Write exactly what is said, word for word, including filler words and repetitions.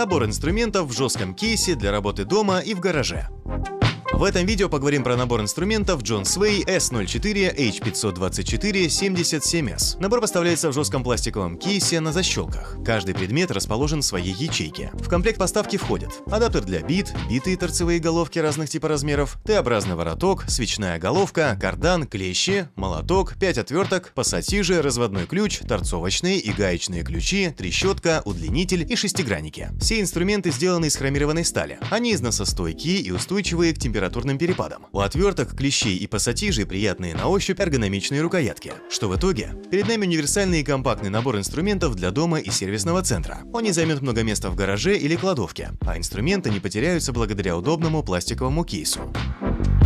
Набор инструментов в жестком кейсе для работы дома и в гараже. В этом видео поговорим про набор инструментов John Sway эс ноль четыре эйч пятьсот двадцать четыре семьдесят семь эс. Набор поставляется в жестком пластиковом кейсе на защелках. Каждый предмет расположен в своей ячейке. В комплект поставки входят адаптер для бит, битые торцевые головки разных типов размеров, Т-образный вороток, свечная головка, кардан, клещи, молоток, пять отверток, пассатижи, разводной ключ, торцовочные и гаечные ключи, трещотка, удлинитель и шестигранники. Все инструменты сделаны из хромированной стали. Они износостойкие и устойчивые к температуре перепадам. У отверток, клещей и пассатижей приятные на ощупь эргономичные рукоятки. Что в итоге? Перед нами универсальный и компактный набор инструментов для дома и сервисного центра. Он не займет много места в гараже или кладовке, а инструменты не потеряются благодаря удобному пластиковому кейсу.